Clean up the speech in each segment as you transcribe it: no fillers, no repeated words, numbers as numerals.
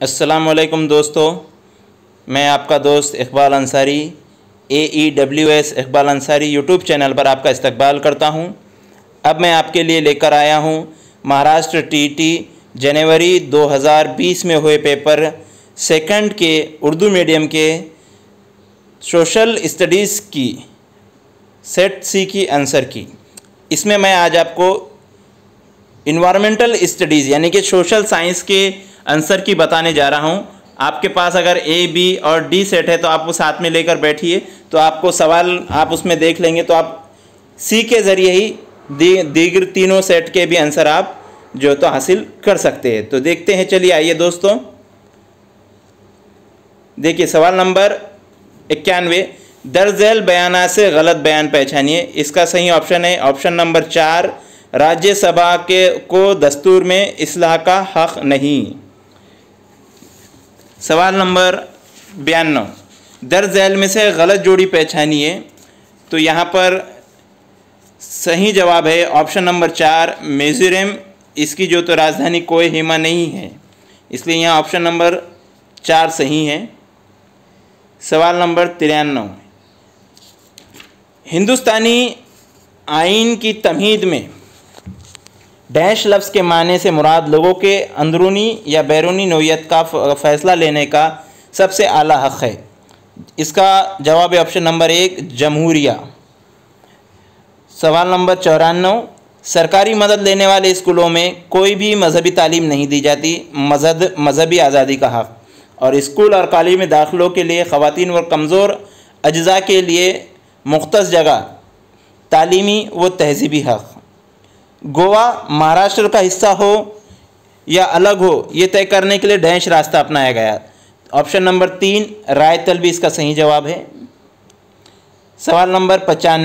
अस्सलाम वालेकुम दोस्तों, मैं आपका दोस्त Iqbal Ansari AEWS Iqbal Ansari YouTube channel पर आपका इस्तकबाल करता हूं। अब मैं आपके लिए लेकर आया हूं महाराष्ट्र TET जनवरी 2020 में हुए पेपर सेकंड के उर्दू मीडियम के सोशल स्टडीज़ की सेट C की आंसर की। इसमें मैं आज आपको इन्वायरमेंटल स्टडीज़ यानी कि सोशल साइंस के आंसर की बताने जा रहा हूं। आपके पास अगर A, B और D सेट है तो आप वो साथ में लेकर बैठिए, तो आपको सवाल आप उसमें देख लेंगे तो आप C के ज़रिए ही दीगर तीनों सेट के भी आंसर आप जो तो हासिल कर सकते हैं। तो देखते हैं, चलिए आइए दोस्तों। देखिए सवाल नंबर 91, दर्ज झैल बयानात से गलत बयान पहचानिए। इसका सही ऑप्शन है ऑप्शन नंबर 4, राज्यसभा को दस्तूर में इस्लाह का हक नहीं। सवाल नंबर 92, दर्ज झैल में से गलत जोड़ी पहचानिए। तो यहाँ पर सही जवाब है ऑप्शन नंबर 4, मिज़ोरम। इसकी जो तो राजधानी कोहिमा नहीं है, इसलिए यहाँ ऑप्शन नंबर 4 सही है। सवाल नंबर 93, हिंदुस्तानी आइन की तमहीद में डैश लफ्ज़ के माने से मुराद लोगों के अंदरूनी या बैरूनी नौइयत का फ़ैसला लेने का सबसे आला हक़ है। इसका जवाब है ऑप्शन नंबर 1, जमहूरिया। सवाल नंबर 94, सरकारी मदद लेने वाले स्कूलों में कोई भी मजहबी तालीम नहीं दी जाती, मजहबी आज़ादी का हक़। और स्कूल और कॉलेज में दाखिलों के लिए ख़वातीन व कमज़ोर अज्जा के लिए मुख्तस जगह तालीमी व तहज़ीबी हक़। गोवा महाराष्ट्र का हिस्सा हो या अलग हो, ये तय करने के लिए डैश रास्ता अपनाया गया। ऑप्शन नंबर 3, राय तलबी इसका सही जवाब है। सवाल number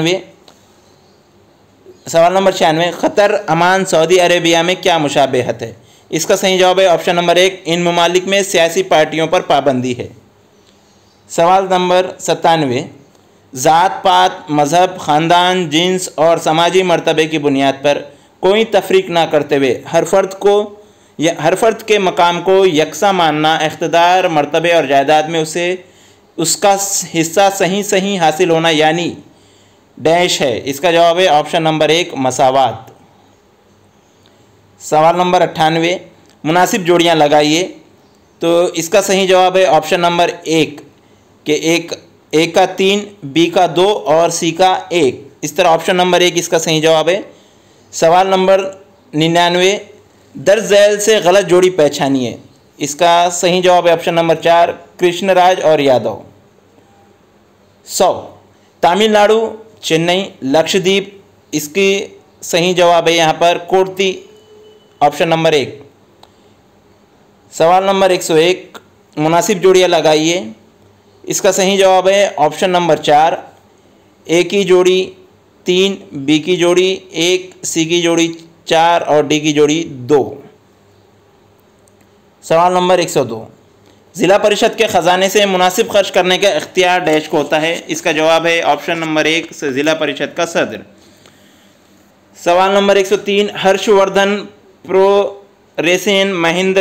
96, Qatar, Oman, Saudi Arabia में क्या मुशाबहत है। इसका सही जवाब है ऑप्शन नंबर 1, इन ममालिक में सियासी पार्टियों पर पाबंदी है। सवाल नंबर 97, ज़ात पात, मज़हब, ख़ानदान, जिन्स और समाजी मर्तबे की बुनियाद पर कोई तफरीक ना करते हुए हर फ़र्द के मकाम को यकसा मानना, इक़्तिदार, मर्तबे और जायदाद में उसका हिस्सा सही हासिल होना यानी डैश है। इसका जवाब है ऑप्शन नंबर 1, मसावात। सवाल नंबर 98, मुनासिब जोड़ियाँ लगाइए। तो इसका सही जवाब है ऑप्शन नंबर 1 के A का 3, B का 2 और C का 1। इस तरह ऑप्शन नंबर 1 इसका सही जवाब है। सवाल नंबर 99, दर्ज झैल से गलत जोड़ी पहचानिए। इसका सही जवाब है ऑप्शन नंबर 4, कृष्णराज और यादव। 100, तमिलनाडु, चेन्नई, लक्षद्वीप। इसकी सही जवाब है यहाँ पर कोर्ती, ऑप्शन नंबर 1। सवाल नंबर 101, मुनासिब जोड़ियाँ लगाइए। इसका सही जवाब है ऑप्शन नंबर 4, A की जोड़ी 3, B की जोड़ी 1, C की जोड़ी 4 और D की जोड़ी 2। सवाल नंबर 102, ज़िला परिषद के ख़जाने से मुनासिब खर्च करने का इख्तियार डैश को होता है। इसका जवाब है ऑप्शन नंबर 1, ज़िला परिषद का सदर। सवाल नंबर 103, हर्षवर्धन, प्रोरेसेन,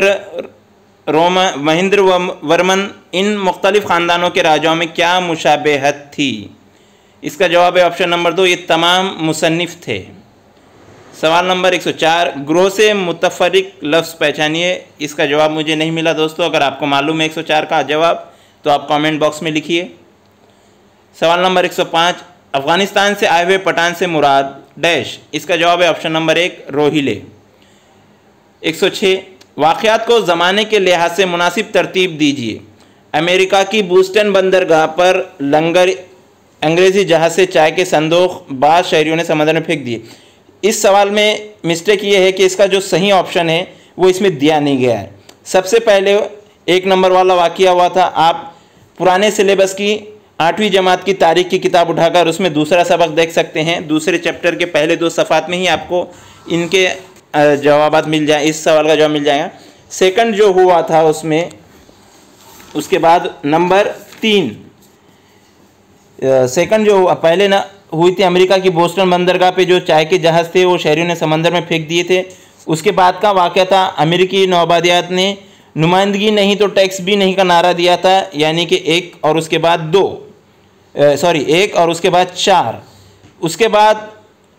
महेंद्र वर्मन, इन मुख्तलिफ ख़ानदानों के राजाओं में क्या मुशाबहत थी। इसका जवाब है ऑप्शन नंबर 2, ये तमाम मुसन्निफ थे। सवाल नंबर 104, ग्रोह से मुतफरिक लफ्ज़ पहचानिए। इसका जवाब मुझे नहीं मिला दोस्तों। अगर आपको मालूम है 104 का जवाब तो आप कमेंट बॉक्स में लिखिए। सवाल नंबर 105, अफ़गानिस्तान से आए हुए पठान से मुराद डैश। इसका जवाब है ऑप्शन नंबर 1, रोहिले। 106, वाक़यात को ज़माने के लिहाज से मुनासिब तरतीब दीजिए। अमेरिका की बूस्टन बंदरगाह पर लंगर अंग्रेज़ी जहाज़ से चाय के संदूक बाद शहरियों ने समंदर में फेंक दिए। इस सवाल में मिस्टेक ये है कि इसका जो सही ऑप्शन है वो इसमें दिया नहीं गया है। सबसे पहले 1 नंबर वाला वाक़या हुआ था। आप पुराने सिलेबस की 8वीं जमात की तारीख़ की किताब उठाकर उसमें दूसरा सबक देख सकते हैं। दूसरे चैप्टर के पहले 2 सफ़ात में ही आपको इनके जवाबात मिल जाए, इस सवाल का जवाब मिल जाएगा। सेकंड जो हुआ था उसमें, उसके बाद नंबर 3 सेकंड जो पहले ना हुई थी, अमेरिका की बोस्टन बंदरगाह पे जो चाय के जहाज़ थे वो शहरियों ने समंदर में फेंक दिए थे। उसके बाद का वाक़या था, अमेरिकी नौआबादियात ने नुमाइंदगी नहीं तो टैक्स भी नहीं का नारा दिया था, यानी कि एक और उसके बाद एक और उसके बाद 4। उसके बाद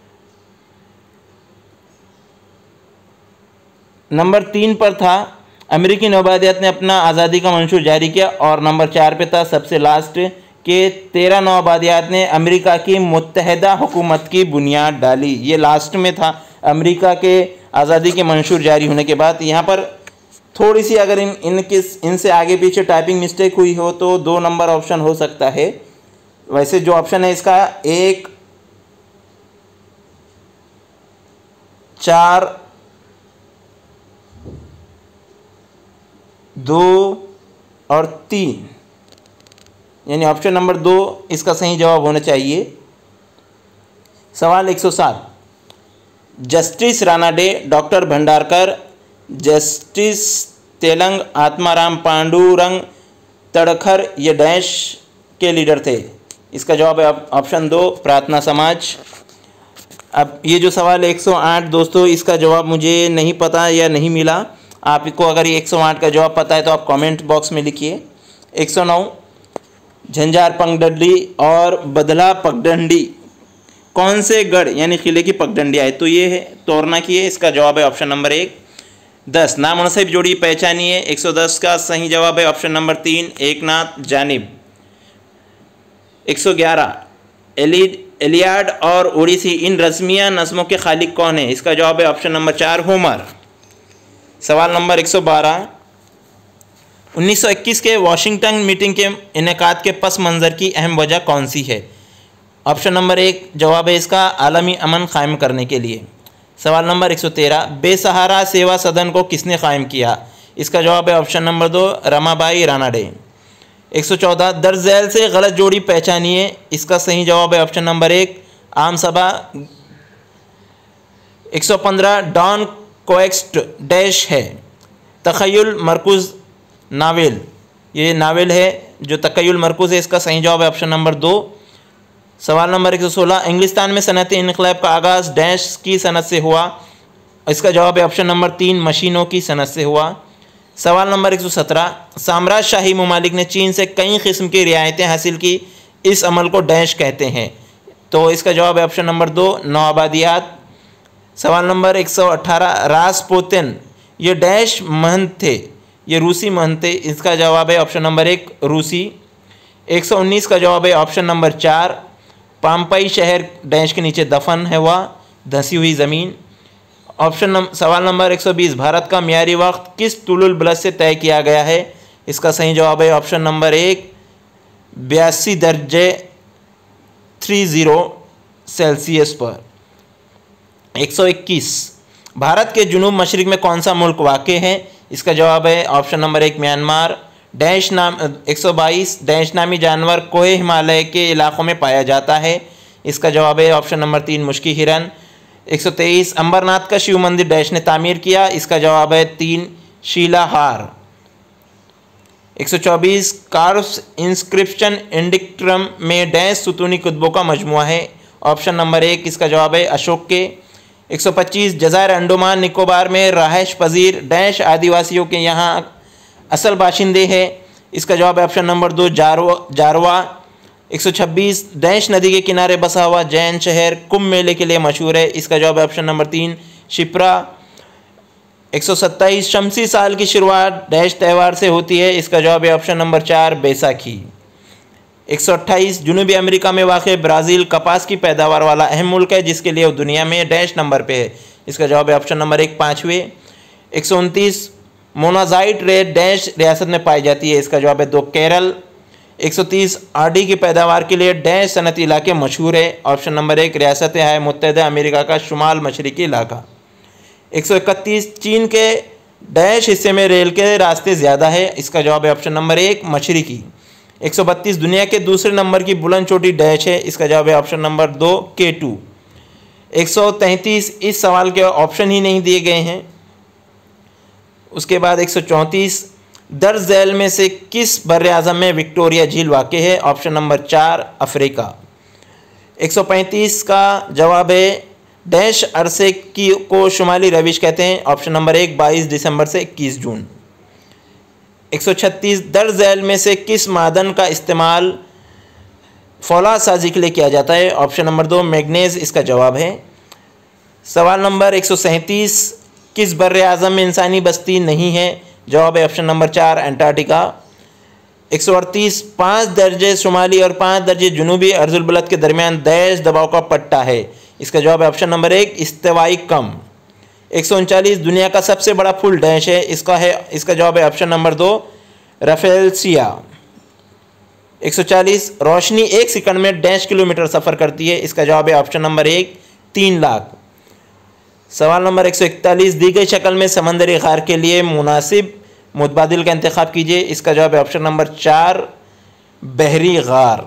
नंबर 3 पर था अमेरिकी नौआबादियात ने अपना आज़ादी का मंशूर जारी किया, और नंबर 4 पे था सबसे लास्ट के 13 नौआबादियात ने अमेरिका की मुत्तहदा हुकूमत की बुनियाद डाली। ये लास्ट में था अमेरिका के आज़ादी के मंशूर जारी होने के बाद। यहाँ पर थोड़ी सी अगर इनसे आगे पीछे टाइपिंग मिस्टेक हुई हो तो 2 नंबर ऑप्शन हो सकता है। वैसे जो ऑप्शन है इसका 1, 4, 2 और 3, यानी ऑप्शन नंबर 2 इसका सही जवाब होना चाहिए। सवाल 107, justice Ranade, doctor Bhandarkar, justice Telang Atmaram Pandurang Tarkhadkar ये डैश के लीडर थे। इसका जवाब है ऑप्शन 2 प्रार्थना समाज। अब ये जो सवाल 108 दोस्तों, इसका जवाब मुझे नहीं पता या नहीं मिला। आपको अगर ये 108 का जवाब पता है तो आप कमेंट बॉक्स में लिखिए। 109, झंझार पगडंडी और बदला पगडंडी कौन से गढ़ यानी किले की पगडंडियाँ है? तो ये है तोरना की है। इसका जवाब है ऑप्शन नंबर 1। 10, नामुनसिब जोड़ी पहचानिए। 110 का सही जवाब है ऑप्शन नंबर 3 एकनाथ जानिब। 111, एलियाड और ओडिसी इन रस्मिया नज़्मों के खालिक कौन है? इसका जवाब है ऑप्शन नंबर 4 होमर। सवाल नंबर 112, 1921 के वाशिंगटन मीटिंग के इनेकाद के पस मंज़र की अहम वजह कौन सी है? ऑप्शन नंबर 1 जवाब है इसका आलमी अमन कायम करने के लिए। सवाल नंबर 113, बेसहारा सेवा सदन को किसने कायम किया? इसका जवाब है ऑप्शन नंबर 2 रमाबाई रानाडे। 114, दर्ज झैल से गलत जोड़ी पहचानिए। इसका सही जवाब है ऑप्शन नंबर 1 आम सभा। 115, डॉन कोएक्स्ट डैश है? तखय्युल मरकुज़ नावेल, ये नावेल है जो तखय्युल मरकुज़ है। इसका सही जवाब है ऑप्शन नंबर 2। सवाल नंबर 116, इंग्लिस्तान में सनअती इनकलाब का आगाज़ डैश की सनत से हुआ? इसका जवाब है ऑप्शन नंबर 3 मशीनों की सनत से हुआ। सवाल नंबर 117, साम्राज्यशाही ममालिक ने चीन से कई किस्म की रियायतें हासिल की, इस अमल को डैश कहते हैं? तो इसका जवाब है ऑप्शन नंबर 2 नौआबादियात। सवाल नंबर 118, रासपुतिन ये डैश महंत थे? ये रूसी महंत थे। इसका जवाब है ऑप्शन नंबर 1 रूसी। 119 का जवाब है ऑप्शन नंबर 4 पाम्पई शहर डैश के नीचे दफन है हुआ, धंसी हुई ज़मीन। सवाल नंबर 120, भारत का मियारी वक्त किस तुलुल बलद से तय किया गया है? इसका सही जवाब है ऑप्शन नंबर 1 82 दर्जे 30 सेल्सियस पर। 121, भारत के जुनूब मशरिक में कौन सा मुल्क वाक़ है? इसका जवाब है ऑप्शन नंबर 1 म्यांमार। डैश नाम 122, डैश नामी जानवर कोहे हिमालय के इलाक़ों में पाया जाता है? इसका जवाब है ऑप्शन नंबर 3 मुश्की हिरन। 123, अंबरनाथ का शिव मंदिर डैश ने तामीर किया? इसका जवाब है 3 शीलाहार। 124, कार्व्स इंस्क्रिप्शन इंडिक्ट्रम में डैश सुतूनी कुतुबों का मजमुआ है? ऑप्शन नंबर 1 इसका जवाब है अशोक के। 125, जज़ायर अंडमान निकोबार में रहायश पजीर डैश आदिवासियों के यहाँ असल बाशिंदे हैं? इसका जवाब है ऑप्शन नंबर 2 जारवा। 126, डैश नदी के किनारे बसा हुआ जैन शहर कुंभ मेले के लिए मशहूर है? इसका जवाब है ऑप्शन नंबर 3 शिप्रा। 127, शमसी साल की शुरुआत डैश त्यौहार से होती है? इसका जवाब है ऑप्शन नंबर 4 बैसाखी। 128, जनूबी अमेरिका में वाक़ ब्राज़ील कपास की पैदावार वाला अहम मुल्क है जिसके लिए वो दुनिया में डैश नंबर पे है? इसका जवाब है ऑप्शन नंबर 1 5वें। 129, मोनाजाइट रेत डैश रियासत में पाई जाती है? इसका जवाब है 2 केरल। 130, आडी की पैदावार के लिए डैश सनती इलाके मशहूर है? ऑप्शन नंबर 1 रियासत है मुत्तहदा अमेरिका का शुमाल मशरक़ी इलाका। 131, चीन के डैश हिस्से में रेल के रास्ते ज़्यादा है? इसका जवाब है ऑप्शन नंबर 1 मशरक़ी। 132, दुनिया के दूसरे नंबर की बुलंद चोटी डैश है? इसका जवाब है ऑप्शन नंबर 2 K2। 133, इस सवाल के ऑप्शन ही नहीं दिए गए हैं। उसके बाद 134, दर्ज झैल में से किस बर्र आज़म में विक्टोरिया झील वाक़ है? Option number 4 Africa. 135 का जवाब है डैश अरसे की को शुमाली रविश कहते हैं? ऑप्शन नंबर 1 22 दिसंबर से 21 जून। 136 दर्ज झैल में से किस मादन का इस्तेमाल फौलाद साजी के लिए किया जाता है? ऑप्शन नंबर 2 मैग्नीज इसका जवाब है। सवाल नंबर 137 किस बर्रे आज़म में इंसानी बस्ती नहीं है? जवाब है ऑप्शन नंबर 4 अंटार्कटिका। 138 5 दर्जे शुमाली और 5 दर्जे जुनूबी अर्जुल बुलद के दरमियान डैश दबाव का पट्टा है? इसका जवाब है ऑप्शन नंबर 1 इस्तिवाई कम। 139 दुनिया का सबसे बड़ा फूल डैश है? इसका जवाब है ऑप्शन नंबर 2 रफेलसिया। 140 रोशनी 1 सेकंड में डैश किलोमीटर सफ़र करती है? इसका जवाब है ऑप्शन नंबर 1 3 लाख। सवाल नंबर 141 दी गई शक्ल में समंदरी गार के लिए मुनासिब मुतबादिल का इंतखाब कीजिए? इसका जवाब है ऑप्शन नंबर 4 बहरी गार।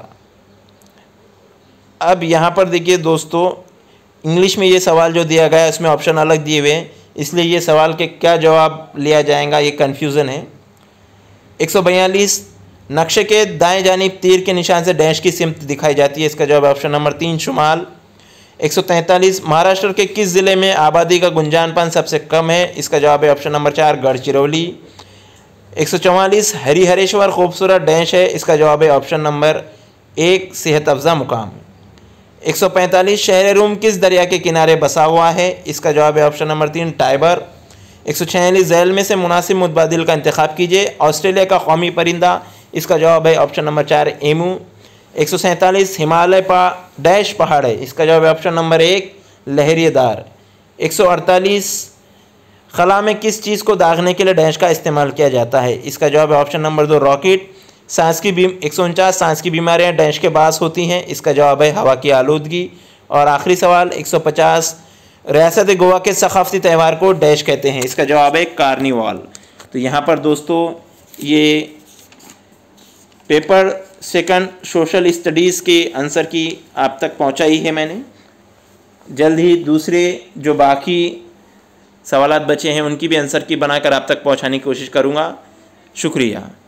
अब यहाँ पर देखिए दोस्तों, इंग्लिश में ये सवाल जो दिया गया है उसमें ऑप्शन अलग दिए हुए हैं, इसलिए ये सवाल के क्या जवाब लिया जाएगा ये कन्फ्यूज़न है। 142 नक्शे के दाएं जानिब तीर के निशान से डैश की सिमत दिखाई जाती है? इसका जवाब है ऑप्शन नंबर 3 शुमाल। 143 महाराष्ट्र के किस ज़िले में आबादी का गुंजानपन सबसे कम है? इसका जवाब है ऑप्शन नंबर 4 गढ़चिरौली। 144 हरिहरेश्वर खूबसूरत डैश है? इसका जवाब है ऑप्शन नंबर 1 सेहत अफजा मुकाम। 145 शहर रूम किस दरिया के किनारे बसा हुआ है? इसका जवाब है ऑप्शन नंबर 3 टाइबर। 146 झैल में से मुनासिब मुतबादिल का इंतखाब कीजिए? ऑस्ट्रेलिया का कौमी परिंदा? इसका जवाब है option number 4 emu. 147 Himalaya dash पहाड़ है? इसका जवाब है ऑप्शन नंबर 1 लहरिएदार। 148 खला में किस चीज़ को दागने के लिए डैश का इस्तेमाल किया जाता है? इसका जवाब है ऑप्शन नंबर 2 रॉकेट। 149 सांस की बीमारियां डैश के बास होती हैं? इसका जवाब है हवा की आलूदगी। और आखिरी सवाल 150 रियासत गोवा के सकाफती त्यौहार को डैश कहते हैं? इसका जवाब है कार्निवाल। तो यहाँ पर दोस्तों ये पेपर सेकंड सोशल स्टडीज़ के आंसर की आप तक पहुँचाई है मैंने। जल्द ही दूसरे जो बाकी सवालात बचे हैं उनकी भी आंसर की बनाकर आप तक पहुँचाने की कोशिश करूँगा। शुक्रिया।